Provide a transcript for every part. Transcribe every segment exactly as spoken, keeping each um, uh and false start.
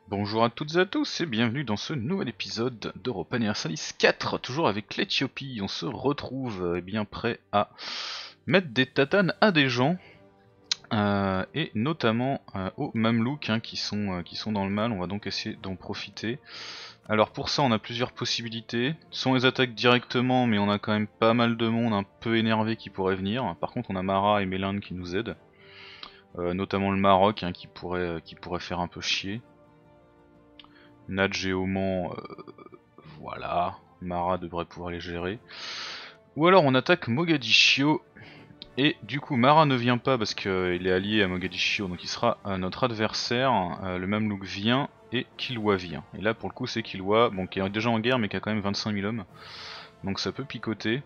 Bonjour à toutes et à tous et bienvenue dans ce nouvel épisode d'Europa Universalis quatre, toujours avec l'Éthiopie. On se retrouve euh, bien prêt à mettre des tatanes à des gens, euh, et notamment euh, aux Mamelouks hein, qui, sont, euh, qui sont dans le mal. On va donc essayer d'en profiter. Alors pour ça on a plusieurs possibilités. Soit on les attaque directement, mais on a quand même pas mal de monde un peu énervé qui pourrait venir. Par contre on a Mara et Mélinde qui nous aident. Euh, notamment le Maroc hein, qui, pourrait, euh, qui pourrait faire un peu chier. Nad Géoman, euh, voilà, Mara devrait pouvoir les gérer. Ou alors on attaque Mogadiscio, et du coup Mara ne vient pas parce qu'il est allié à Mogadiscio, donc il sera euh, notre adversaire. Euh, le Mamelouk vient, et Kilwa vient. Et là pour le coup c'est Kilwa, bon, qui est déjà en guerre mais qui a quand même vingt-cinq mille hommes. Donc ça peut picoter.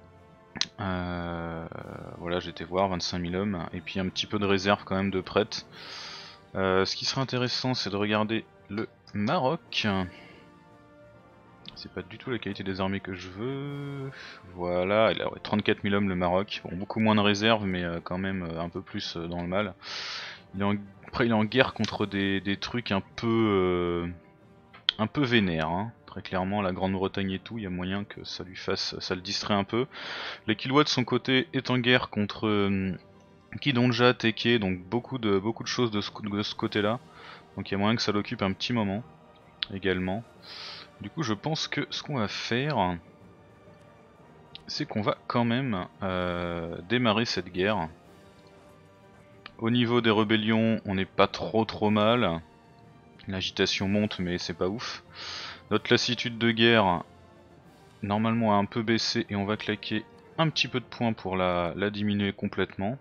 Euh, voilà, j'étais voir, vingt-cinq mille hommes, et puis un petit peu de réserve quand même de prêtres. Euh, ce qui serait intéressant c'est de regarder le Maroc. C'est pas du tout la qualité des armées que je veux. Voilà, il a ouais, trente-quatre mille hommes le Maroc. Bon, beaucoup moins de réserve, mais euh, quand même euh, un peu plus euh, dans le mal. Il est en... Après, il est en guerre contre des, des trucs un peu euh, un peu vénères. Hein. Très clairement, la Grande-Bretagne et tout, il y a moyen que ça lui fasse, ça le distrait un peu. Les Kilwa de son côté est en guerre contre euh, Kidonja, Teke, donc beaucoup de beaucoup de choses de ce, de ce côté-là. Donc il y a moyen que ça l'occupe un petit moment également. Du coup, je pense que ce qu'on va faire, c'est qu'on va quand même euh, démarrer cette guerre. Au niveau des rébellions, on n'est pas trop trop mal. L'agitation monte, mais c'est pas ouf. Notre lassitude de guerre, normalement, a un peu baissé et on va claquer un petit peu de points pour la, la diminuer complètement.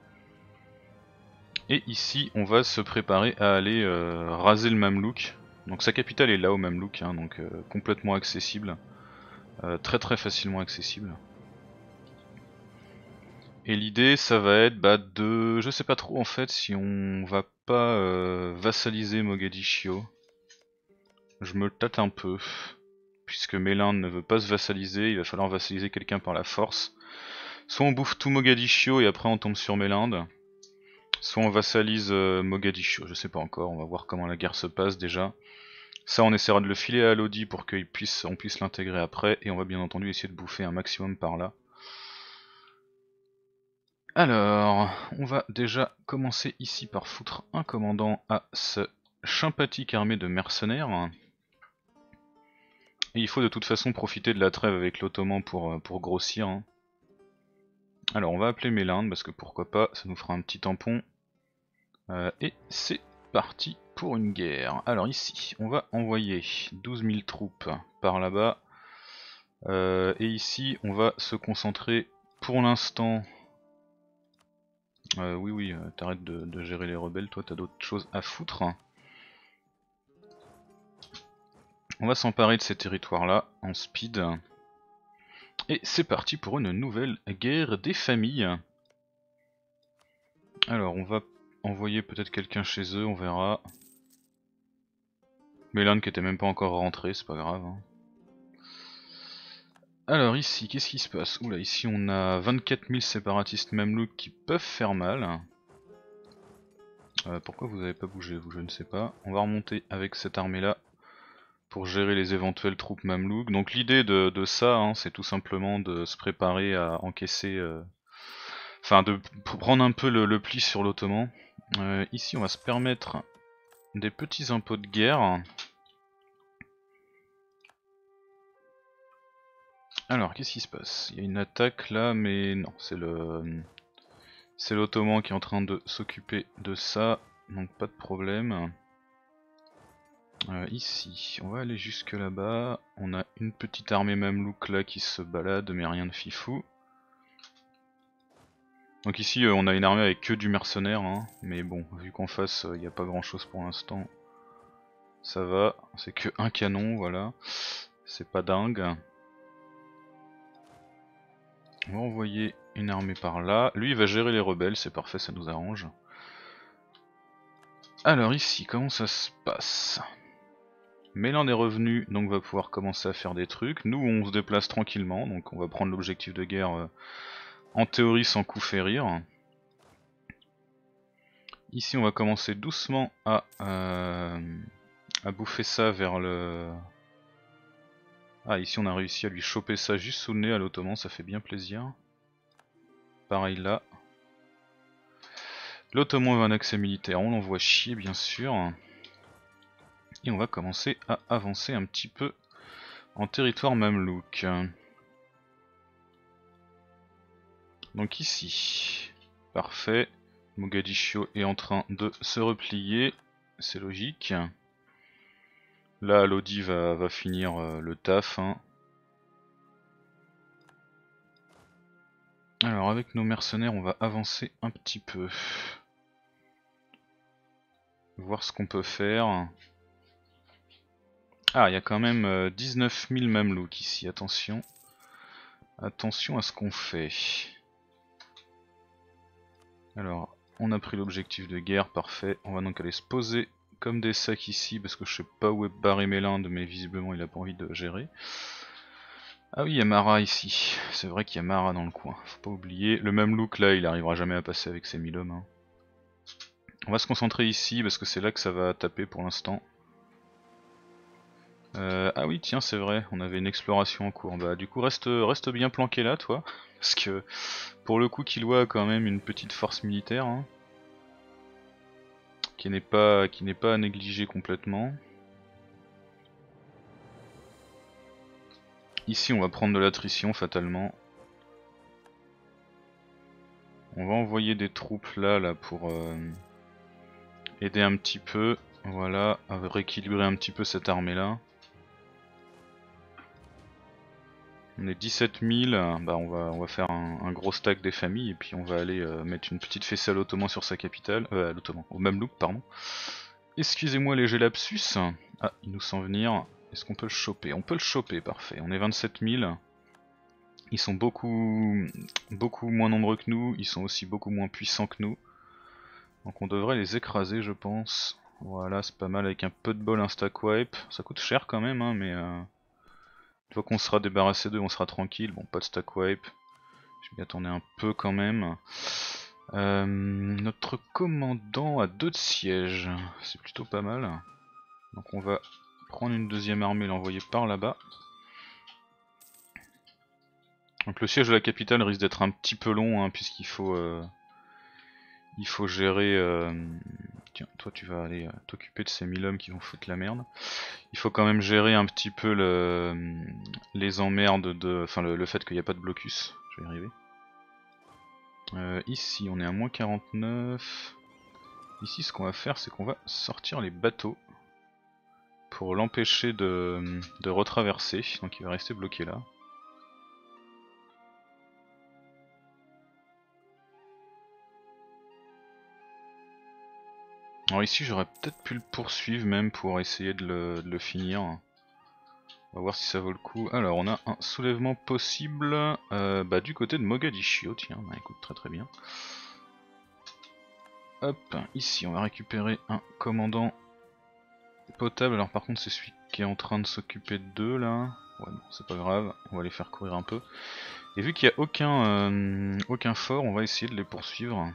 Et ici, on va se préparer à aller euh, raser le Mamelouk. Donc sa capitale est là au Mamelouk, hein, donc euh, complètement accessible. Euh, très très facilement accessible. Et l'idée ça va être bah, de... Je sais pas trop en fait si on va pas euh, vassaliser Mogadiscio. Je me tâte un peu. Puisque Mélinde ne veut pas se vassaliser, il va falloir vassaliser quelqu'un par la force. Soit on bouffe tout Mogadiscio et après on tombe sur Mélinde. Soit on vassalise euh, Mogadiscio, je sais pas encore, on va voir comment la guerre se passe déjà. Ça on essaiera de le filer à Lodi pour qu'on puisse, on puisse l'intégrer après. Et on va bien entendu essayer de bouffer un maximum par là. Alors, on va déjà commencer ici par foutre un commandant à ce sympathique armée de mercenaires. Et il faut de toute façon profiter de la trêve avec l'Ottoman pour, pour grossir. Hein. Alors on va appeler Mélinde parce que pourquoi pas, ça nous fera un petit tampon. Euh, et c'est parti pour une guerre. Alors ici, on va envoyer douze mille troupes par là-bas. Euh, et ici, on va se concentrer pour l'instant... Euh, oui, oui, euh, t'arrêtes de, de gérer les rebelles, toi t'as d'autres choses à foutre. On va s'emparer de ces territoires-là en speed. Et c'est parti pour une nouvelle guerre des familles. Alors, on va envoyer peut-être quelqu'un chez eux, on verra. Mélane qui était même pas encore rentré, c'est pas grave. Hein. Alors ici, qu'est-ce qui se passe? Oula, ici on a vingt-quatre mille séparatistes mamelouks qui peuvent faire mal. Euh, pourquoi vous avez pas bougé, vous, je ne sais pas. On va remonter avec cette armée-là pour gérer les éventuelles troupes mamelouks. Donc l'idée de, de ça, hein, c'est tout simplement de se préparer à encaisser... Euh... Enfin, de prendre un peu le, le pli sur l'Ottoman. Euh, ici, on va se permettre des petits impôts de guerre. Alors, qu'est-ce qui se passe? Il y a une attaque là, mais non, c'est le... C'est l'Ottoman qui est en train de s'occuper de ça, donc pas de problème. Euh, ici, on va aller jusque là-bas. On a une petite armée mamelouk là qui se balade, mais rien de fifou. Donc ici, euh, on a une armée avec que du mercenaire, hein, mais bon, vu qu'en face, il euh, n'y a pas grand-chose pour l'instant, ça va. C'est que un canon, voilà. C'est pas dingue. On va envoyer une armée par là. Lui, il va gérer les rebelles, c'est parfait, ça nous arrange. Alors ici, comment ça se passe? Mélinde est revenu, donc va pouvoir commencer à faire des trucs. Nous, on se déplace tranquillement, donc on va prendre l'objectif de guerre euh, en théorie sans coup férir. Ici, on va commencer doucement à, euh, à bouffer ça vers le... Ah, ici on a réussi à lui choper ça juste sous le nez à l'ottoman, ça fait bien plaisir. Pareil là. L'ottoman veut un accès militaire, on l'envoie chier bien sûr. Et on va commencer à avancer un petit peu en territoire mamelouk. Donc ici, parfait. Mogadiscio est en train de se replier, c'est logique. Là, Lodi va, va finir euh, le taf. Hein. Alors avec nos mercenaires, on va avancer un petit peu. Voir ce qu'on peut faire. Ah, il y a quand même euh, dix-neuf mille mamelouks ici, attention. Attention à ce qu'on fait. Alors, on a pris l'objectif de guerre, parfait. On va donc aller se poser comme des sacs ici, parce que je sais pas où est barré Mélinde, mais visiblement il a pas envie de gérer. Ah oui, il y a Mara ici. C'est vrai qu'il y a Mara dans le coin, faut pas oublier. Le Mamelouk là, il arrivera jamais à passer avec ses mille hommes. Hein. On va se concentrer ici, parce que c'est là que ça va taper pour l'instant. Euh, ah oui, tiens, c'est vrai, on avait une exploration en cours. Bah du coup, reste, reste bien planqué là, toi. Parce que, pour le coup, Killua a quand même une petite force militaire. Hein. Qui n'est pas, qui n'est pas à négliger complètement. Ici on va prendre de l'attrition fatalement. On va envoyer des troupes là, là pour euh, aider un petit peu, voilà, à rééquilibrer un petit peu cette armée là. On est dix-sept mille, bah on va, on va faire un, un gros stack des familles et puis on va aller euh, mettre une petite fessée à l'Ottoman sur sa capitale, euh, à l'Ottoman, au Mamelouk pardon. Excusez-moi léger lapsus, ah il nous sent venir, est-ce qu'on peut le choper? On peut le choper, parfait, on est vingt-sept mille. Ils sont beaucoup, beaucoup moins nombreux que nous, ils sont aussi beaucoup moins puissants que nous. Donc on devrait les écraser je pense. Voilà, c'est pas mal avec un peu de bol un stack wipe. Ça coûte cher quand même, hein, mais euh, une fois qu'on sera débarrassé d'eux, on sera tranquille. Bon, pas de stack wipe. Je m'y attendais un peu quand même. Euh, notre commandant a deux de siège. C'est plutôt pas mal. Donc on va prendre une deuxième armée et l'envoyer par là-bas. Donc le siège de la capitale risque d'être un petit peu long, hein, puisqu'il faut... Euh, il faut gérer... Euh... Tiens, toi tu vas aller euh, t'occuper de ces mille hommes qui vont foutre la merde. Il faut quand même gérer un petit peu le... les emmerdes de... Enfin le, le fait qu'il n'y a pas de blocus. Je vais y arriver. Euh, ici on est à moins quarante-neuf. Ici ce qu'on va faire c'est qu'on va sortir les bateaux. Pour l'empêcher de... de retraverser. Donc il va rester bloqué là. Alors ici j'aurais peut-être pu le poursuivre même pour essayer de le, de le finir. On va voir si ça vaut le coup. Alors on a un soulèvement possible euh, bah, du côté de Mogadiscio, tiens, bah écoute très très bien. Hop, ici on va récupérer un commandant potable, alors par contre c'est celui qui est en train de s'occuper d'eux là. Ouais bon c'est pas grave, on va les faire courir un peu. Et vu qu'il n'y a aucun, euh, aucun fort, on va essayer de les poursuivre.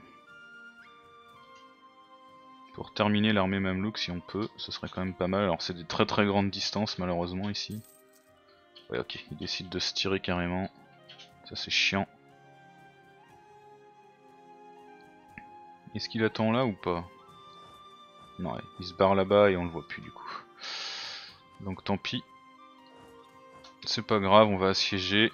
Pour terminer l'armée Mamelouk si on peut, ce serait quand même pas mal. Alors c'est des très très grandes distances malheureusement ici. Ouais ok, il décide de se tirer carrément. Ça c'est chiant. Est-ce qu'il attend là ou pas? Non, ouais, il se barre là-bas et on le voit plus du coup. Donc tant pis. C'est pas grave, on va assiéger.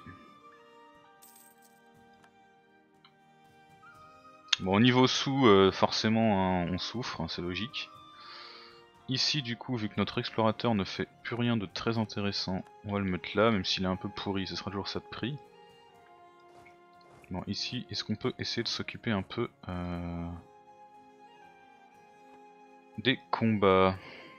Bon au niveau sous, euh, forcément hein, on souffre, hein, c'est logique. Ici du coup, vu que notre explorateur ne fait plus rien de très intéressant, on va le mettre là, même s'il est un peu pourri, ce sera toujours ça de prix. Bon ici, est-ce qu'on peut essayer de s'occuper un peu euh, des combats?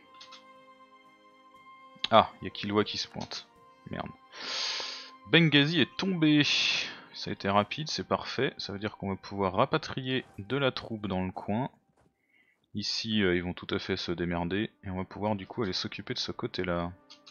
Ah, il y a Killua qui se pointe. Merde. Benghazi est tombé. Ça a été rapide, c'est parfait. Ça veut dire qu'on va pouvoir rapatrier de la troupe dans le coin. Ici, euh, ils vont tout à fait se démerder. Et on va pouvoir du coup aller s'occuper de ce côté-là.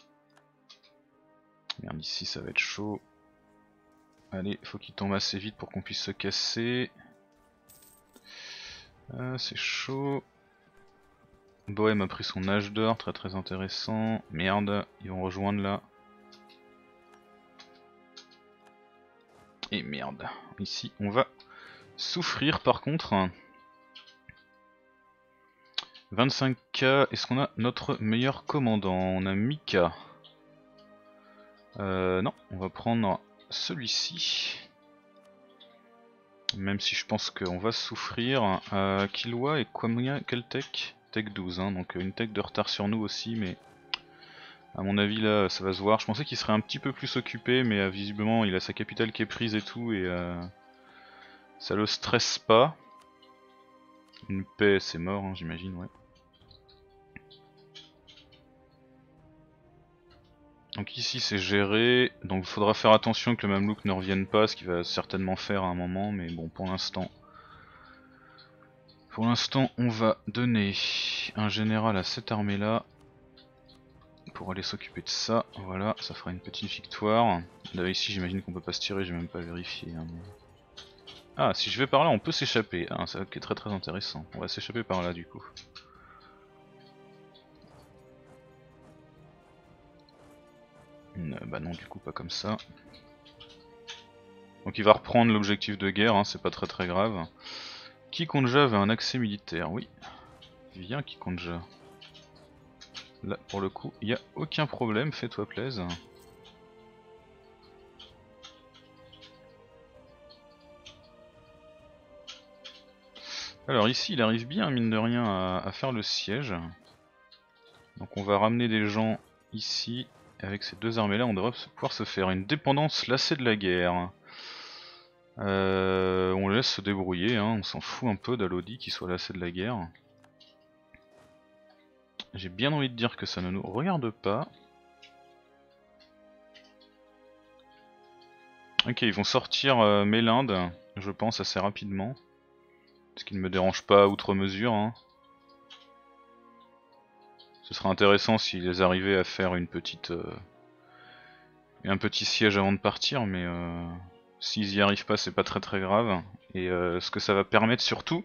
Merde, ici ça va être chaud. Allez, faut qu'il tombe assez vite pour qu'on puisse se casser. Euh, c'est chaud. Bohème a pris son âge d'or, très très intéressant. Merde, ils vont rejoindre là. Et merde, ici on va souffrir par contre. vingt-cinq K, est-ce qu'on a notre meilleur commandant? On a Mika. Euh, non, on va prendre celui-ci. Même si je pense qu'on va souffrir. Euh, Killua et combien, quelle tech? Tech douze, hein, donc une tech de retard sur nous aussi, mais à mon avis là ça va se voir. Je pensais qu'il serait un petit peu plus occupé, mais euh, visiblement il a sa capitale qui est prise et tout, et euh, ça le stresse pas. Une paix, c'est mort, hein, j'imagine, ouais. Donc ici c'est géré, donc il faudra faire attention que le Mamelouk ne revienne pas, ce qu'il va certainement faire à un moment, mais bon pour l'instant... Pour l'instant on va donner un général à cette armée là, pour aller s'occuper de ça, voilà, ça fera une petite victoire. Là ici j'imagine qu'on peut pas se tirer, j'ai même pas vérifié. Hein, mais... Ah, si je vais par là on peut s'échapper, ah, ça qui est très très intéressant, on va s'échapper par là du coup. Euh, bah non du coup pas comme ça. Donc il va reprendre l'objectif de guerre, hein, c'est pas très très grave. Kikonja avait un accès militaire, oui. Viens Kikonja. Là pour le coup il n'y a aucun problème, fais-toi plaisir. Alors ici il arrive bien mine de rien à, à faire le siège. Donc on va ramener des gens ici. Avec ces deux armées là on devrait pouvoir se faire une dépendance lassée de la guerre. Euh, on les laisse se débrouiller, hein, on s'en fout un peu d'Alodi qui soit lassé de la guerre. J'ai bien envie de dire que ça ne nous regarde pas. Ok, ils vont sortir euh, Mélinde, je pense assez rapidement. Ce qui ne me dérange pas outre mesure. Hein. Ce serait intéressant s'ils arrivaient à faire une petite, euh, un petit siège avant de partir, mais euh, s'ils y arrivent pas c'est pas très très grave. Et euh, ce que ça va permettre surtout,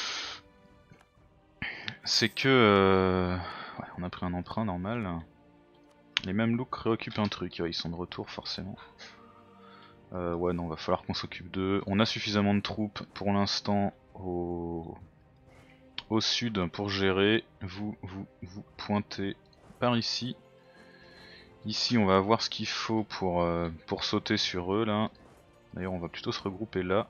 c'est que... Euh... Ouais, on a pris un emprunt normal. Les Mamelouks réoccupent un truc, ouais, ils sont de retour forcément. Euh, ouais non, va falloir qu'on s'occupe d'eux. On a suffisamment de troupes pour l'instant au... au sud pour gérer. Vous, vous, vous pointez par ici. Ici on va avoir ce qu'il faut pour, euh, pour sauter sur eux là. D'ailleurs on va plutôt se regrouper là.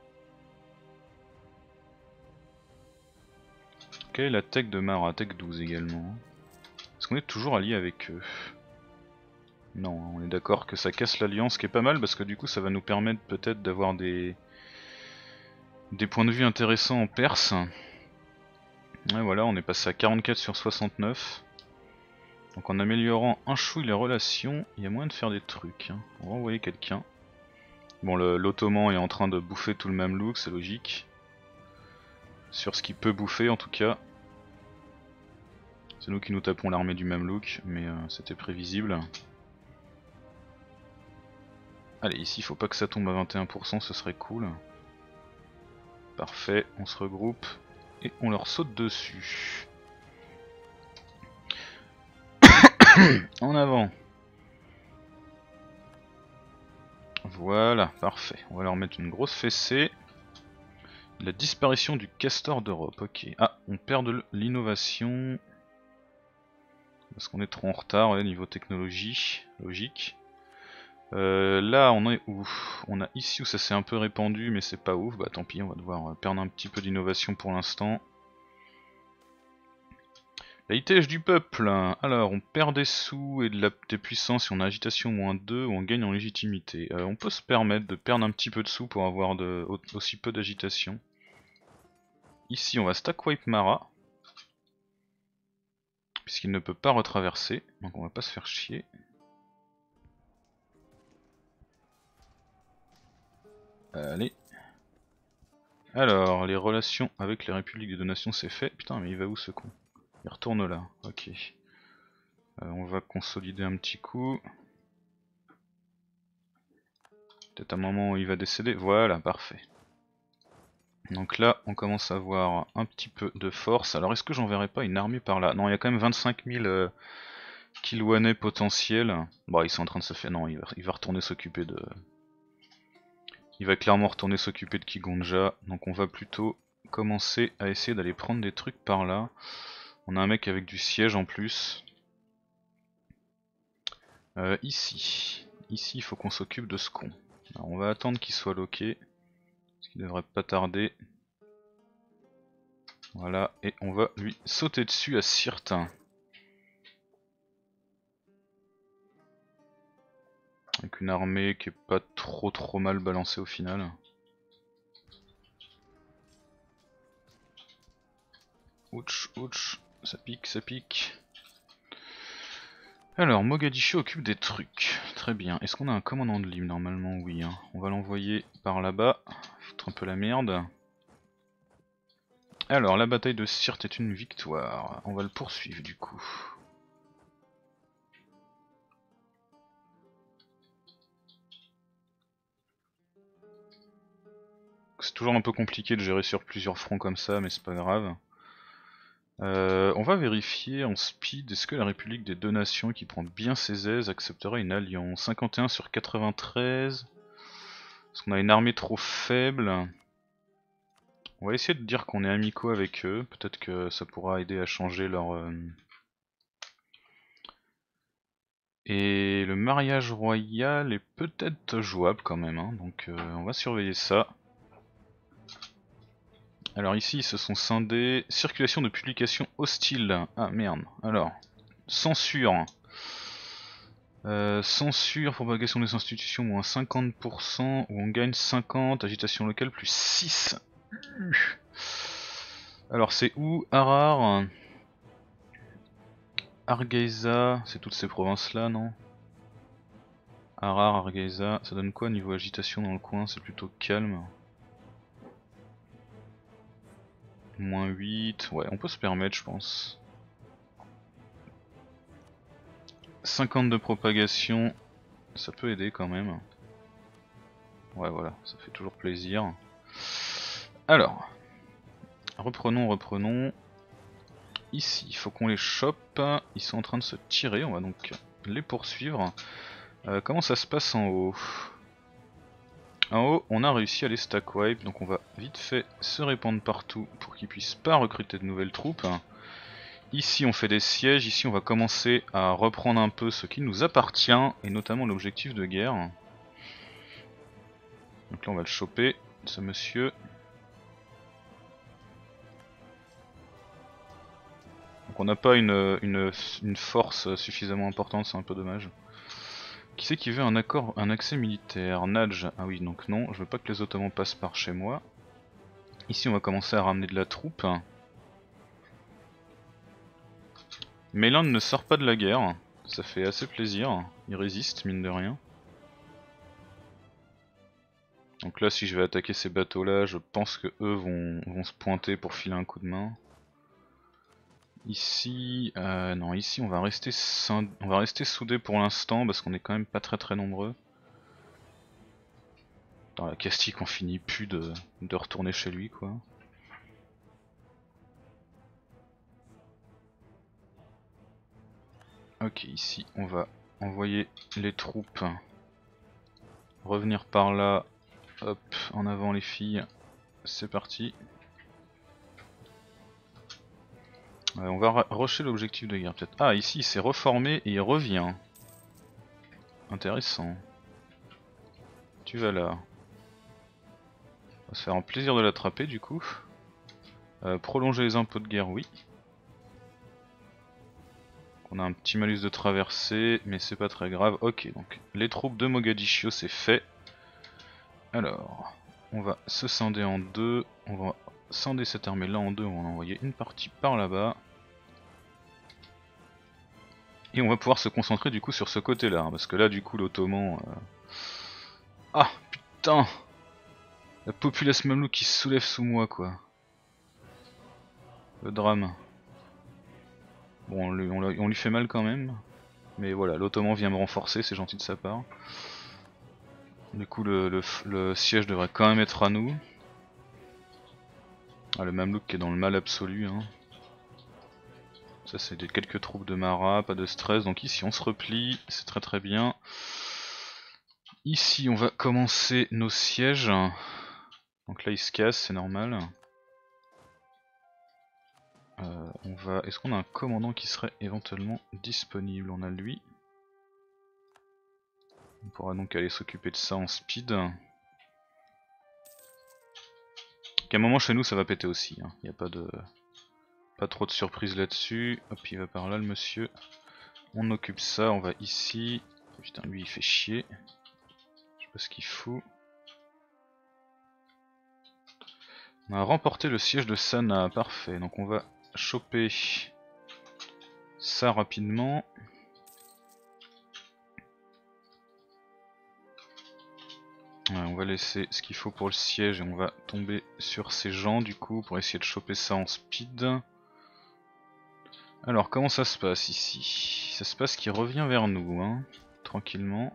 Quelle est la tech de Mara? Tech douze également. Est-ce qu'on est toujours allié avec eux? Non, on est d'accord que ça casse l'alliance, ce qui est pas mal parce que du coup ça va nous permettre peut-être d'avoir des... des points de vue intéressants en Perse. Ouais voilà, on est passé à quarante-quatre sur soixante-neuf. Donc en améliorant un chouille les relations, il y a moyen de faire des trucs. Hein. On va envoyer quelqu'un. Bon, l'Ottoman est en train de bouffer tout le Mamelouk, c'est logique. Sur ce qu'il peut bouffer en tout cas. C'est nous qui nous tapons l'armée du Mamelouk, mais euh, c'était prévisible. Allez, ici il faut pas que ça tombe à vingt et un pour cent, ce serait cool. Parfait, on se regroupe et on leur saute dessus. En avant. Voilà, parfait. On va leur mettre une grosse fessée. La disparition du castor d'Europe, ok. Ah, on perd de l'innovation. Parce qu'on est trop en retard, ouais, niveau technologie, logique. Euh, là, on est où? On a ici où ça s'est un peu répandu, mais c'est pas ouf. Bah tant pis, on va devoir perdre un petit peu d'innovation pour l'instant. La litège du peuple. Alors, on perd des sous et de la des puissances si on a agitation moins deux ou on gagne en légitimité. Euh, on peut se permettre de perdre un petit peu de sous pour avoir de, aussi peu d'agitation. Ici, on va stack wipe Mara. Puisqu'il ne peut pas retraverser, donc on va pas se faire chier. Allez. Alors, les relations avec les républiques des deux nations c'est fait. Putain mais il va où ce con? Il retourne là, ok. Euh, on va consolider un petit coup. Peut-être un moment où il va décéder, voilà, parfait. Donc là on commence à avoir un petit peu de force. Alors est-ce que j'enverrai pas une armée par là? Non, il y a quand même vingt-cinq mille euh, Kilwanais potentiels. Bon, ils sont en train de se faire... Non, il va, il va retourner s'occuper de... Il va clairement retourner s'occuper de Kigonja. Donc on va plutôt commencer à essayer d'aller prendre des trucs par là. On a un mec avec du siège en plus. Euh, ici. Ici il faut qu'on s'occupe de ce con. Alors, on va attendre qu'il soit loqué. Ce qui devrait pas tarder. Voilà, et on va lui sauter dessus à Sirte. Avec une armée qui est pas trop trop mal balancée au final. Ouch, ouch, ça pique, ça pique. Alors, Mogadiscio occupe des trucs. Très bien. Est-ce qu'on a un commandant de ligne? Normalement, oui. Hein. On va l'envoyer par là-bas. Foutre un peu la merde. Alors, la bataille de Sirte est une victoire. On va le poursuivre du coup. C'est toujours un peu compliqué de gérer sur plusieurs fronts comme ça, mais c'est pas grave. Euh, on va vérifier en speed, est-ce que la République des Deux Nations, qui prend bien ses aises, accepterait une alliance? cinquante et un sur quatre-vingt-treize. Est-ce qu'on a une armée trop faible? On va essayer de dire qu'on est amicaux avec eux, peut-être que ça pourra aider à changer leur... Euh... Et le mariage royal est peut-être jouable quand même, hein, donc euh, on va surveiller ça. Alors ici ils se sont scindés, circulation de publications hostiles, ah merde, alors, censure. Euh, censure, propagation des institutions moins cinquante pour cent, où on gagne cinquante, agitation locale plus six. Alors c'est où? Harar, Hargeisa, c'est toutes ces provinces là, non? Harar, Hargeisa, ça donne quoi niveau agitation dans le coin? C'est plutôt calme. Moins huit, ouais on peut se permettre je pense. cinquante de propagation, ça peut aider quand même. Ouais voilà, ça fait toujours plaisir. Alors, reprenons, reprenons. Ici, il faut qu'on les chope, ils sont en train de se tirer, on va donc les poursuivre. Euh, comment ça se passe en haut? En haut, on a réussi à les stack wipe, donc on va vite fait se répandre partout pour qu'ils puissent pas recruter de nouvelles troupes. Ici on fait des sièges, ici on va commencer à reprendre un peu ce qui nous appartient, et notamment l'objectif de guerre. Donc là on va le choper, ce monsieur. Donc on n'a pas une, une, une force suffisamment importante, c'est un peu dommage. Qui c'est qui veut un accord, un accès militaire? Nadj, ah oui donc non, je veux pas que les Ottomans passent par chez moi. Ici on va commencer à ramener de la troupe. Mais l'Inde ne sort pas de la guerre, ça fait assez plaisir, il résiste mine de rien. Donc là si je vais attaquer ces bateaux là, je pense que eux vont, vont se pointer pour filer un coup de main. Ici, euh, non ici on va rester on va rester soudés pour l'instant parce qu'on est quand même pas très très nombreux. Dans la Castille on finit plus de, de retourner chez lui quoi. Ok, ici on va envoyer les troupes revenir par là. Hop, en avant les filles, c'est parti. Ouais, on va rusher l'objectif de guerre peut-être. Ah ici il s'est reformé et il revient. Intéressant. Tu vas là. On va se faire un plaisir de l'attraper du coup. Euh, prolonger les impôts de guerre, oui. On a un petit malus de traversée, mais c'est pas très grave. Ok, donc les troupes de Mogadiscio c'est fait. Alors, on va se scinder en deux. On va scinder cette armée là en deux. On va en envoyer une partie par là-bas. Et on va pouvoir se concentrer du coup sur ce côté là. Hein, parce que là du coup l'Ottoman... Euh... Ah putain! La populace mamelouk qui se soulève sous moi quoi. Le drame. Bon, on lui, on, on lui fait mal quand même. Mais voilà, l'Ottoman vient me renforcer, c'est gentil de sa part. Du coup, le, le, le siège devrait quand même être à nous. Ah, le Mamelouk qui est dans le mal absolu. Hein. Ça c'est des quelques troupes de Mara, pas de stress. Donc ici on se replie, c'est très très bien. Ici on va commencer nos sièges. Donc là il se casse, c'est normal. Euh, on va. Est-ce qu'on a un commandant qui serait éventuellement disponible? On a lui. On pourra donc aller s'occuper de ça en speed. Qu'à un moment chez nous ça va péter aussi. Il hein. n'y a pas de. Pas trop de surprise là-dessus. Hop, il va par là le monsieur. On occupe ça, on va ici. Putain, lui il fait chier. Je sais pas ce qu'il fout. On a remporté le siège de Sana, parfait. Donc on va choper ça rapidement. Ouais, on va laisser ce qu'il faut pour le siège et on va tomber sur ces gens du coup pour essayer de choper ça en speed. Alors comment ça se passe ici? Ça se passe qu'il revient vers nous, hein, tranquillement.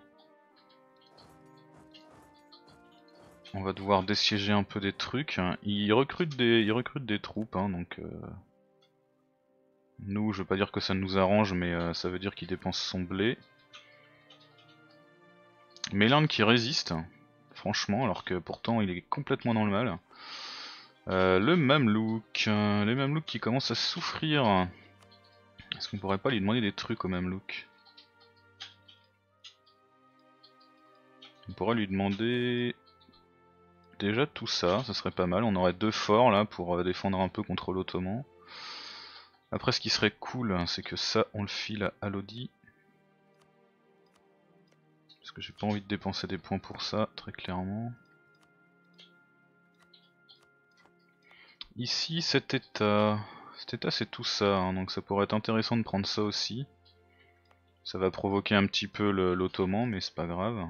On va devoir dessiéger un peu des trucs. Il recrute des, il recrute des troupes, hein, donc euh... nous je veux pas dire que ça nous arrange mais euh, ça veut dire qu'il dépense son blé. Mais l'Inde qui résiste. Franchement, alors que pourtant il est complètement dans le mal. Euh, le Mamelouk, euh, les Mamelouks qui commencent à souffrir. Est-ce qu'on pourrait pas lui demander des trucs au Mamelouk? On pourrait lui demander déjà tout ça, ça serait pas mal. On aurait deux forts là pour euh, défendre un peu contre l'Ottoman. Après ce qui serait cool, c'est que ça on le file à Lodi. Parce que j'ai pas envie de dépenser des points pour ça, très clairement. Ici, cet état, cet état c'est tout ça, hein, donc ça pourrait être intéressant de prendre ça aussi. Ça va provoquer un petit peu l'Ottoman, mais c'est pas grave.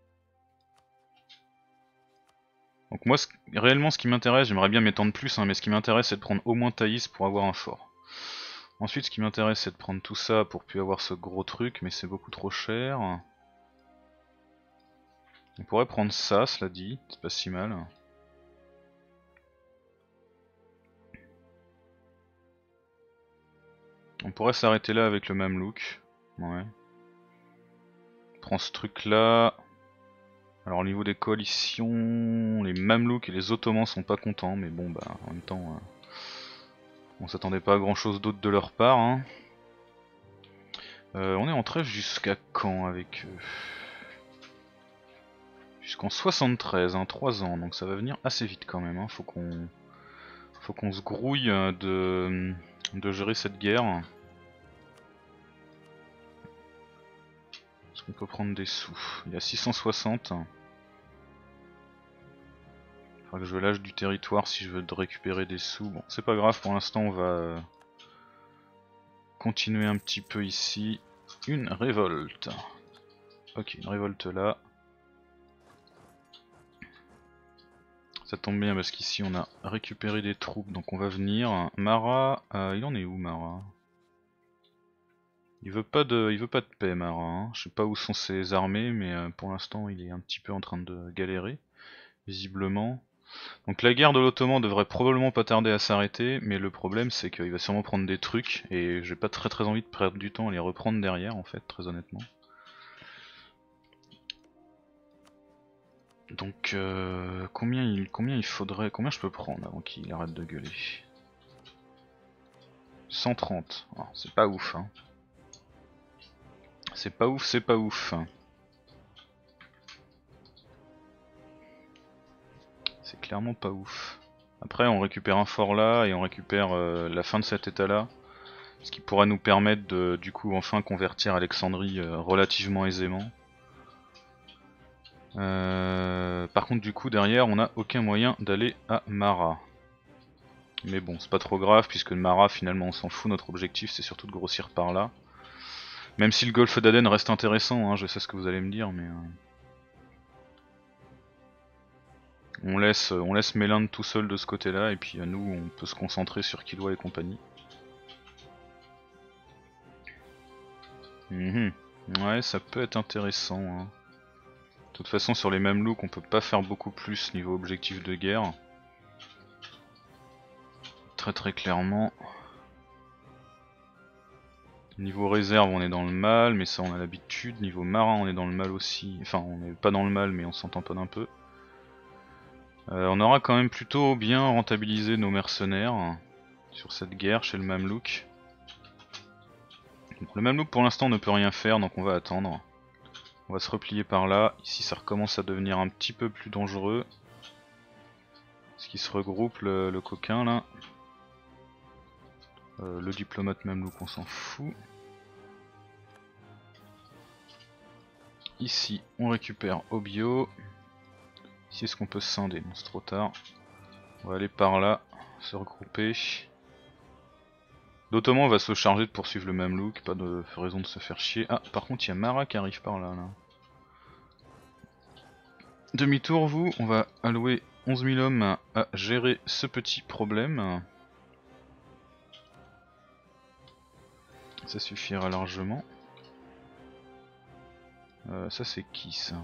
Donc moi, ce, réellement ce qui m'intéresse, j'aimerais bien m'étendre plus, hein, mais ce qui m'intéresse c'est de prendre au moins Thaïs pour avoir un fort. Ensuite ce qui m'intéresse c'est de prendre tout ça pour puis avoir ce gros truc, mais c'est beaucoup trop cher. On pourrait prendre ça, cela dit, c'est pas si mal. On pourrait s'arrêter là avec le Mamelouk. Ouais. On prend ce truc là. Alors au niveau des coalitions, les Mamelouks et les Ottomans sont pas contents, mais bon bah en même temps, euh, on s'attendait pas à grand chose d'autre de leur part. Hein. Euh, on est en trêve jusqu'à quand avec eux? Jusqu'en soixante-treize, hein, trois ans, donc ça va venir assez vite quand même. Hein. Faut qu'on faut qu'on se grouille de, de gérer cette guerre. Est-ce qu'on peut prendre des sous? Il y a six cent soixante. Faudra que je lâche du territoire si je veux récupérer des sous. Bon, c'est pas grave, pour l'instant on va continuer un petit peu ici. Une révolte. Ok, une révolte là. Ça tombe bien parce qu'ici on a récupéré des troupes, donc on va venir. Mara, euh, il en est où Mara? Il veut pas de, il veut pas de paix Mara. Hein. Je sais pas où sont ses armées, mais euh, pour l'instant il est un petit peu en train de galérer, visiblement. Donc la guerre de l'Ottoman devrait probablement pas tarder à s'arrêter, mais le problème c'est qu'il va sûrement prendre des trucs, et j'ai pas très très envie de perdre du temps à les reprendre derrière en fait, très honnêtement. Donc euh, combien, il, combien il faudrait, combien je peux prendre avant qu'il arrête de gueuler? cent trente, oh, c'est pas ouf hein. C'est pas ouf, c'est pas ouf. C'est clairement pas ouf. Après on récupère un fort là et on récupère euh, la fin de cet état là. Ce qui pourra nous permettre de du coup enfin convertir Alexandrie euh, relativement aisément. Euh, par contre du coup derrière on a aucun moyen d'aller à Mara. Mais bon c'est pas trop grave puisque Mara finalement on s'en fout, notre objectif c'est surtout de grossir par là. Même si le golfe d'Aden reste intéressant, hein, je sais ce que vous allez me dire mais... Euh... On laisse, on laisse Mélinde tout seul de ce côté là et puis à nous on peut se concentrer sur Kilwa et compagnie. Mmh. Ouais ça peut être intéressant. Hein. De toute façon sur les Mamelouks on peut pas faire beaucoup plus niveau objectif de guerre. très très clairement. Niveau réserve on est dans le mal, mais ça on a l'habitude. Niveau marin on est dans le mal aussi. Enfin on n'est pas dans le mal mais on s'en tamponne un peu. Euh, on aura quand même plutôt bien rentabilisé nos mercenaires sur cette guerre chez le Mamelouk. Le Mamelouk pour l'instant ne peut rien faire donc on va attendre. On va se replier par là. Ici ça recommence à devenir un petit peu plus dangereux. Parce qu'il se regroupe le, le coquin là. Euh, le diplomate Mamelouk on s'en fout. Ici on récupère Obio. Ici est-ce qu'on peut se scinder? Non c'est trop tard. On va aller par là, se regrouper. L'Ottoman va se charger de poursuivre le Mamelouk, pas de raison de se faire chier. Ah par contre il y a Mara qui arrive par là. là. Demi-tour vous, on va allouer onze mille hommes à gérer ce petit problème. Ça suffira largement. Euh, ça c'est qui ça?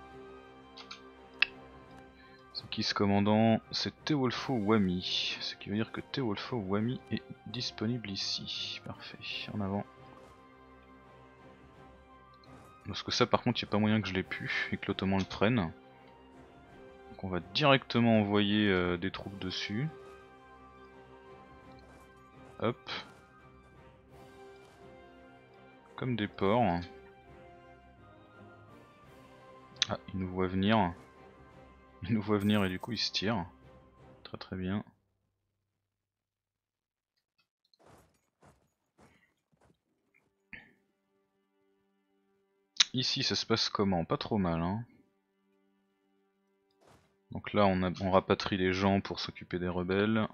C'est qui ce commandant? C'est Teolfo Wami. Ce qui veut dire que Teolfo Wami est disponible ici. Parfait, en avant. Parce que ça par contre il n'y a pas moyen que je l'ai pu et que l'Ottoman le prenne. Donc on va directement envoyer euh, des troupes dessus. Hop. Comme des porcs. Ah, il nous voit venir. Il nous voit venir et du coup il se tire. Très très bien. Ici ça se passe comment? Pas trop mal hein. Donc là on, a, on rapatrie les gens pour s'occuper des rebelles.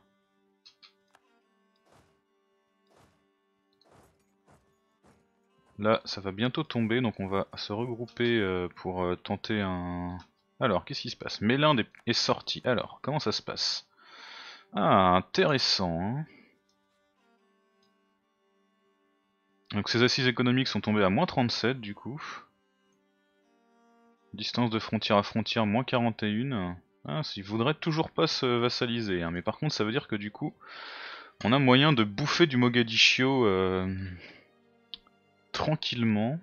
Là ça va bientôt tomber donc on va se regrouper euh, pour euh, tenter un... Alors qu'est-ce qui se passe? Mélinde est, est sorti. Alors comment ça se passe? Ah intéressant hein. Donc ces assises économiques sont tombées à moins trente-sept du coup. Distance de frontière à frontière moins quarante et un. Ah, il voudrait toujours pas se vassaliser, hein. Mais par contre ça veut dire que du coup on a moyen de bouffer du Mogadiscio euh, tranquillement.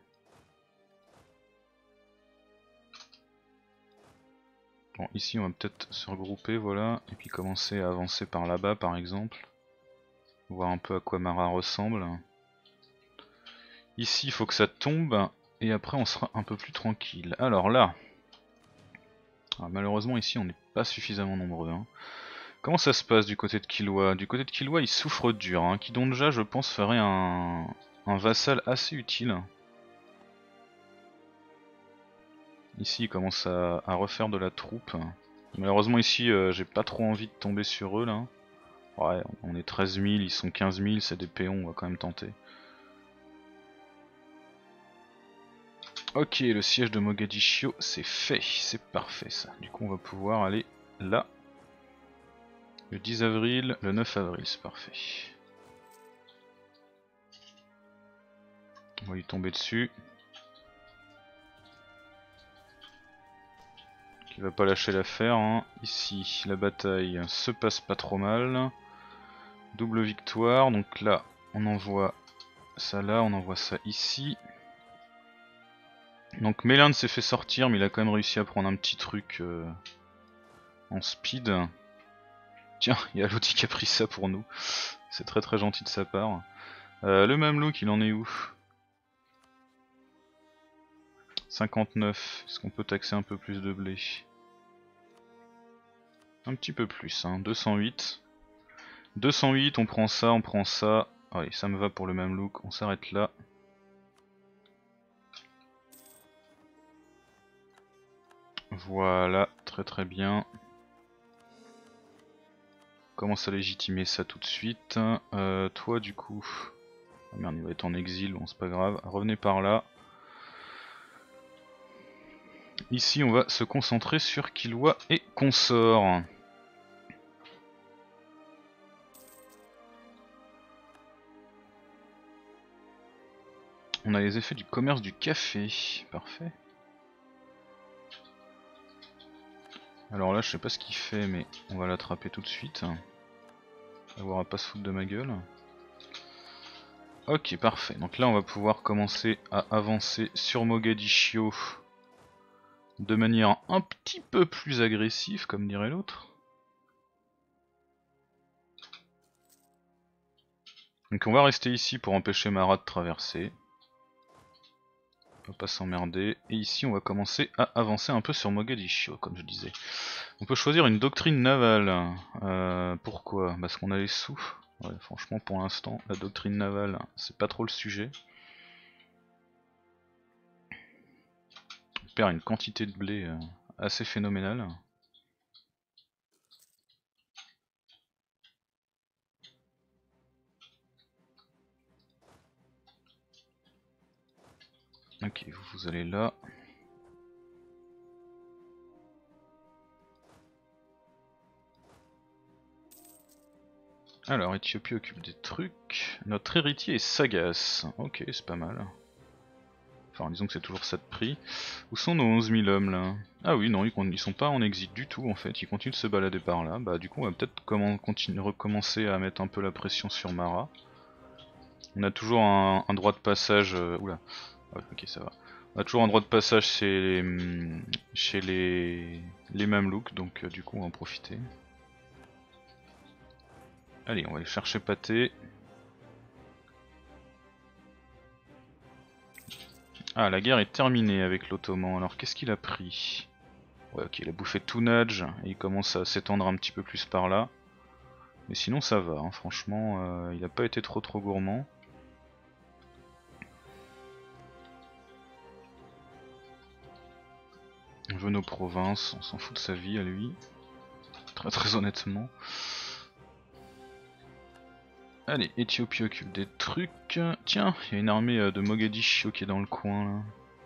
Bon ici on va peut-être se regrouper voilà, et puis commencer à avancer par là-bas par exemple. Voir un peu à quoi Mara ressemble. Ici il faut que ça tombe, et après on sera un peu plus tranquille. Alors là, ah, malheureusement ici on n'est pas suffisamment nombreux. Hein. Comment ça se passe du côté de Killua? Du côté de Killua il souffre dur, hein. Kidonja je pense ferait un, un vassal assez utile. Ici il commence à, à refaire de la troupe. Malheureusement ici euh, j'ai pas trop envie de tomber sur eux là. Ouais on est treize mille, ils sont quinze mille, c'est des péons, on va quand même tenter. Ok, le siège de Mogadiscio c'est fait, c'est parfait ça. Du coup on va pouvoir aller là. Le dix avril, le neuf avril, c'est parfait. On va lui tomber dessus. Il va pas lâcher l'affaire. Hein. Ici, la bataille se passe pas trop mal. Double victoire, donc là on envoie ça là, on envoie ça ici. Donc Mélinde s'est fait sortir, mais il a quand même réussi à prendre un petit truc euh, en speed. Tiens, il y a l'autre qui a pris ça pour nous. C'est très très gentil de sa part. Euh, le Mamelouk, il en est où? cinquante-neuf. Est-ce qu'on peut taxer un peu plus de blé? Un petit peu plus, hein. deux cent huit. deux cent huit, on prend ça, on prend ça. Allez, ça me va pour le Mamelouk, on s'arrête là. Voilà, très très bien. On commence à légitimer ça tout de suite. Euh, toi du coup... Oh merde, il va être en exil, bon c'est pas grave. Revenez par là. Ici on va se concentrer sur Killua et consorts. On a les effets du commerce du café, parfait. Alors là je sais pas ce qu'il fait mais on va l'attraper tout de suite. avoir à pas se foutre de ma gueule. Ok, parfait. Donc là on va pouvoir commencer à avancer sur Mogadiscio de manière un petit peu plus agressive, comme dirait l'autre. Donc on va rester ici pour empêcher Mara de traverser. On va pas s'emmerder. Et ici on va commencer à avancer un peu sur Mogadiscio, comme je disais. On peut choisir une doctrine navale. Euh, pourquoi? Parce qu'on a les sous. Ouais, franchement pour l'instant, la doctrine navale, c'est pas trop le sujet. On perd une quantité de blé euh, assez phénoménale. Ok, vous, vous allez là. Alors, Éthiopie occupe des trucs. Notre héritier est sagace. Ok, c'est pas mal. Enfin, disons que c'est toujours ça de prix. Où sont nos onze mille hommes là? Ah oui, non, ils, ils sont pas en exit du tout en fait. Ils continuent de se balader par là. Bah, du coup, on va peut-être comment continuer, recommencer à mettre un peu la pression sur Mara. On a toujours un, un droit de passage. Euh, oula. Ouais, ok, ça va. On a toujours un droit de passage chez les, chez les, les Mamelouks, donc euh, du coup, on va en profiter. Allez, on va aller chercher Pâté. Ah, la guerre est terminée avec l'Ottoman. Alors, qu'est-ce qu'il a pris? Ouais, ok, il a bouffé tout Nudge et il commence à s'étendre un petit peu plus par là. Mais sinon, ça va, hein. Franchement, euh, il a pas été trop trop gourmand. On veut nos provinces, on s'en fout de sa vie à lui. Très très honnêtement. Allez, Éthiopie occupe des trucs. Tiens, il y a une armée de Mogadiscio qui est dans le coin là.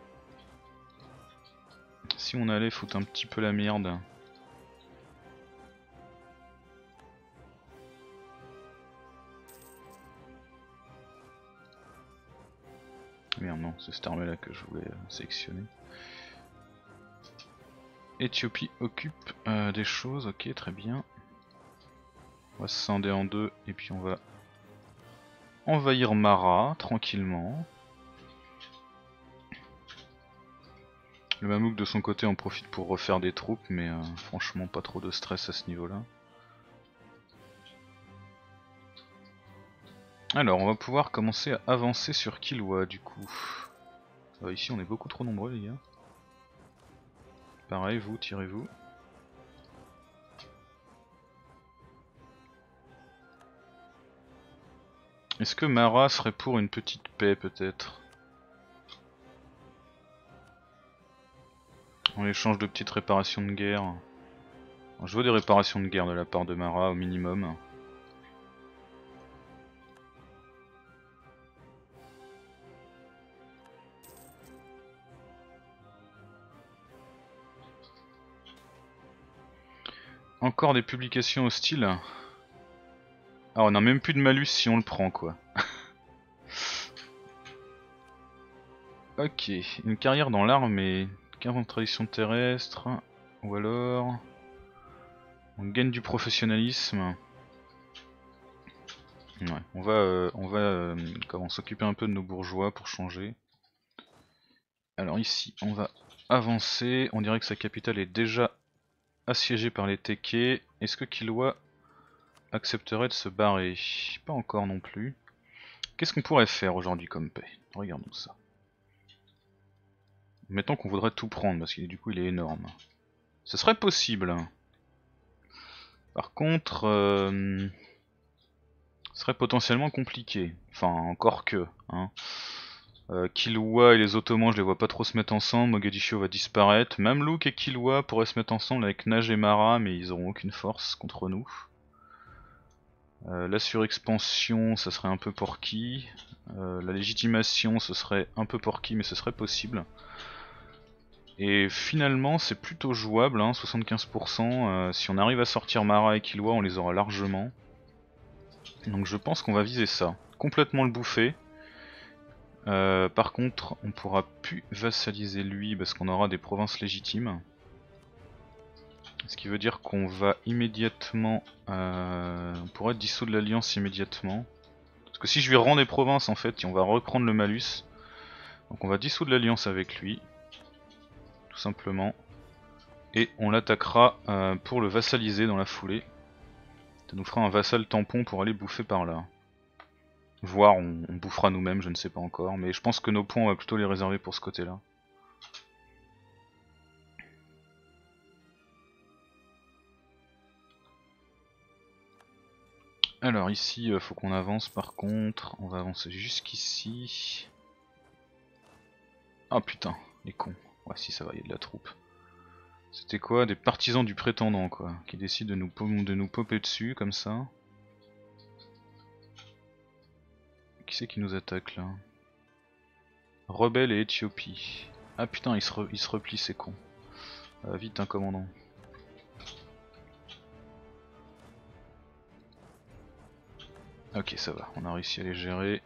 Si on allait foutre un petit peu la merde. Merde, non, c'est cette armée là que je voulais sélectionner. Éthiopie occupe euh, des choses, ok, très bien. On va se scinder en deux et puis on va envahir Mara tranquillement. Le Mamouk de son côté en profite pour refaire des troupes, mais euh, franchement pas trop de stress à ce niveau-là. Alors on va pouvoir commencer à avancer sur Kilwa du coup. Euh, ici on est beaucoup trop nombreux les gars. Pareil, vous, tirez-vous. Est-ce que Mara serait pour une petite paix peut-être? En échange de petites réparations de guerre. Alors, je veux des réparations de guerre de la part de Mara au minimum. Encore des publications hostiles. Ah, on a même plus de malus si on le prend quoi. Ok, une carrière dans l'armée, quinze ans de tradition terrestre, ou alors on gagne du professionnalisme. Ouais, on va, euh, on va euh, comment s'occuper un peu de nos bourgeois pour changer. Alors ici, on va avancer. On dirait que sa capitale est déjà assiégée par les Tekés. Est-ce que Kilwa accepterait de se barrer? Pas encore non plus. Qu'est-ce qu'on pourrait faire aujourd'hui comme paix? Regardons ça. Mettons qu'on voudrait tout prendre parce que du coup il est énorme. Ce serait possible. Par contre, euh, ce serait potentiellement compliqué. Enfin, encore que. Hein. Euh, Kilwa et les Ottomans, je les vois pas trop se mettre ensemble. Mogadiscio va disparaître. Mamelouk et Kilwa pourraient se mettre ensemble avec Naj et Mara, mais ils auront aucune force contre nous. Euh, la surexpansion, ça serait un peu porky. Euh, la légitimation, ce serait un peu porky, mais ce serait possible. Et finalement, c'est plutôt jouable, hein, soixante-quinze pour cent. Euh, si on arrive à sortir Mara et Kilwa, on les aura largement. Donc je pense qu'on va viser ça. Complètement le bouffer. Euh, par contre, on pourra plus vassaliser lui parce qu'on aura des provinces légitimes. Ce qui veut dire qu'on va immédiatement... Euh, on pourrait dissoudre l'alliance immédiatement. Parce que si je lui rends des provinces en fait, on va reprendre le malus. Donc on va dissoudre l'alliance avec lui. Tout simplement. Et on l'attaquera euh, pour le vassaliser dans la foulée. Ça nous fera un vassal tampon pour aller bouffer par là. Voire on, on bouffera nous-mêmes, je ne sais pas encore. Mais je pense que nos points on va plutôt les réserver pour ce côté là. Alors ici, il euh, faut qu'on avance par contre. On va avancer jusqu'ici. Ah putain, les cons. Ouais si ça va, il y a de la troupe. C'était quoi? Des partisans du prétendant quoi. Qui décident de nous, de nous popper dessus comme ça. Qui c'est qui nous attaque là? Rebelle et Éthiopie. Ah putain, ils se, re, ils se replient ces cons. Euh, vite un commandant. Ok ça va, on a réussi à les gérer.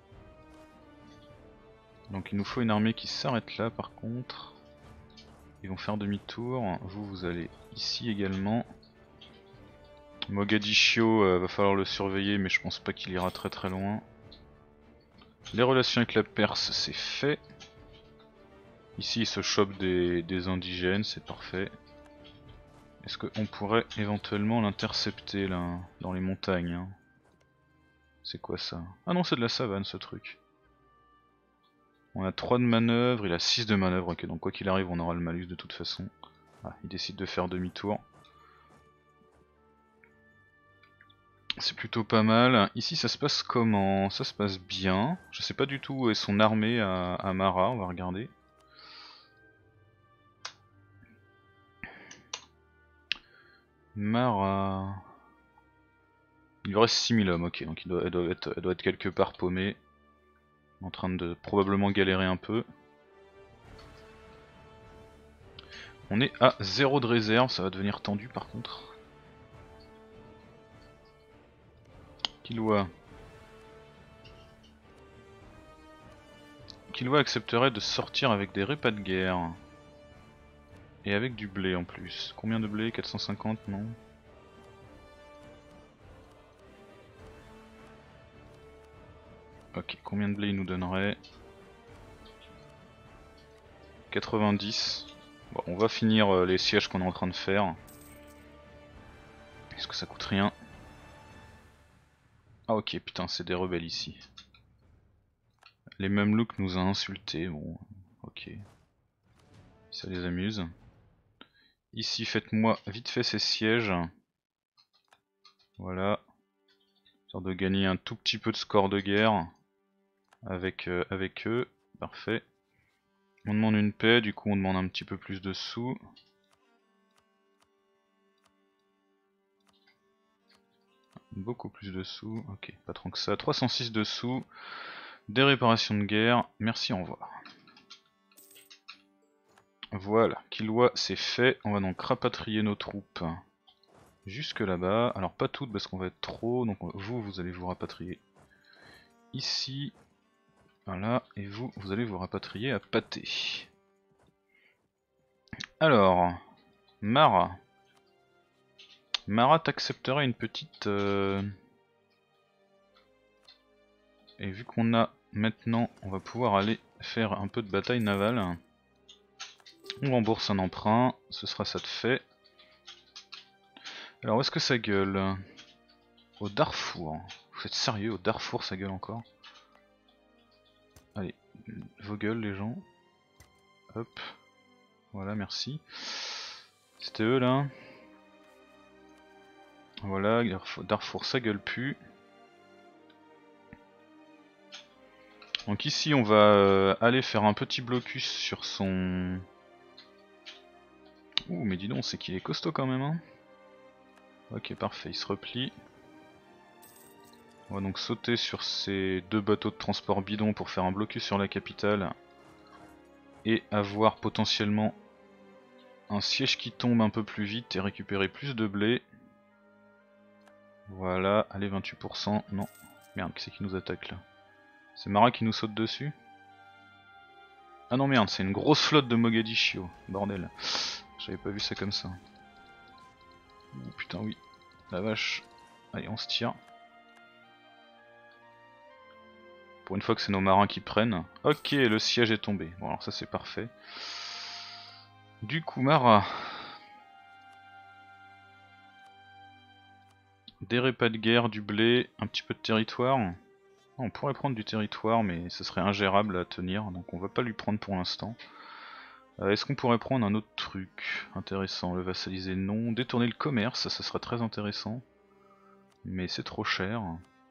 Donc il nous faut une armée qui s'arrête là par contre. Ils vont faire demi-tour. Vous, vous allez ici également. Mogadiscio, euh, va falloir le surveiller mais je pense pas qu'il ira très très loin. Les relations avec la Perse c'est fait. Ici il se chope des, des indigènes, c'est parfait. Est-ce qu'on pourrait éventuellement l'intercepter là, dans les montagnes hein? C'est quoi ça? Ah non c'est de la savane ce truc. On a trois de manœuvre, il a six de manœuvre, ok donc quoi qu'il arrive on aura le malus de toute façon. Ah, il décide de faire demi-tour. C'est plutôt pas mal. Ici ça se passe comment? Ça se passe bien. Je sais pas du tout où est son armée à, à Mara, on va regarder. Mara... Il lui reste six mille hommes, ok, donc il doit, elle, doit être, elle doit être quelque part paumée. En train de probablement galérer un peu. On est à zéro de réserve, ça va devenir tendu par contre. Killua. Killua accepterait de sortir avec des repas de guerre. Et avec du blé en plus. Combien de blé? Quatre cent cinquante, non? Ok, combien de blé il nous donnerait? quatre-vingt-dix. Bon, on va finir euh, les sièges qu'on est en train de faire. Est-ce que ça coûte rien? Ah ok, putain, c'est des rebelles ici. Les Mamelouks nous a insultés, bon, ok. Ça les amuse. Ici, faites-moi vite fait ces sièges. Voilà. Histoire de gagner un tout petit peu de score de guerre avec, euh, avec eux. Parfait. On demande une paix, du coup on demande un petit peu plus de sous. Beaucoup plus de sous, ok, pas trop que ça. trois cent six de sous. Des réparations de guerre, merci, au revoir. Voilà, Killua c'est fait. On va donc rapatrier nos troupes jusque là-bas. Alors pas toutes parce qu'on va être trop, donc vous, vous allez vous rapatrier ici. Voilà, et vous, vous allez vous rapatrier à Pâté. Alors, Mara. Mara t'accepterait une petite... Euh... Et vu qu'on a maintenant, on va pouvoir aller faire un peu de bataille navale. On rembourse un emprunt, ce sera ça de fait. Alors où est-ce que ça gueule? Au Darfour. Vous êtes sérieux? Au Darfour ça gueule encore? Allez, vos gueules les gens. Hop. Voilà, merci. C'était eux là. Voilà, Darfour ça gueule plus. Donc ici on va euh, aller faire un petit blocus sur son... Ouh mais dis donc c'est qu'il est costaud quand même hein. Ok parfait, il se replie. On va donc sauter sur ces deux bateaux de transport bidons pour faire un blocus sur la capitale. Et avoir potentiellement un siège qui tombe un peu plus vite et récupérer plus de blé. Voilà, allez vingt-huit pour cent, non. Merde, qui c'est qui nous attaque là? C'est Mara qui nous saute dessus? Ah non merde, c'est une grosse flotte de Mogadiscio, bordel. J'avais pas vu ça comme ça. Oh, putain oui, la vache. Allez on se tire. Pour une fois que c'est nos marins qui prennent. Ok, le siège est tombé. Bon alors ça c'est parfait. Du coup Mara. Des repas de guerre, du blé, un petit peu de territoire. On pourrait prendre du territoire mais ce serait ingérable à tenir, donc on va pas lui prendre pour l'instant. Euh, Est-ce qu'on pourrait prendre un autre truc intéressant? Le vassaliser non. Détourner le commerce, ça sera très intéressant. Mais c'est trop cher.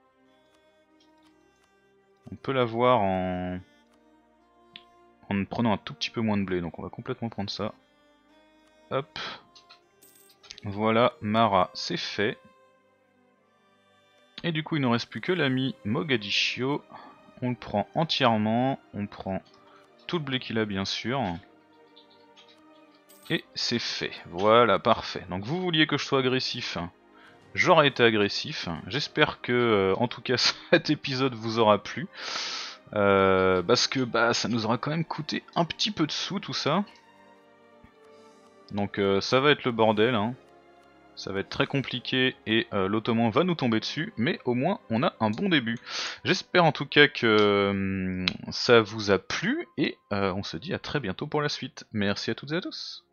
On peut l'avoir en... en prenant un tout petit peu moins de blé, donc on va complètement prendre ça. Hop. Voilà, Mara, c'est fait. Et du coup il ne reste plus que l'ami Mogadiscio. On le prend entièrement, on prend tout le blé qu'il a bien sûr. Et c'est fait, voilà, parfait. Donc vous vouliez que je sois agressif, j'aurais été agressif. J'espère que, euh, en tout cas, cet épisode vous aura plu. Euh, parce que bah ça nous aura quand même coûté un petit peu de sous tout ça. Donc euh, ça va être le bordel, hein. Ça va être très compliqué et euh, l'Ottoman va nous tomber dessus, mais au moins on a un bon début. J'espère en tout cas que hum, ça vous a plu et euh, on se dit à très bientôt pour la suite. Merci à toutes et à tous.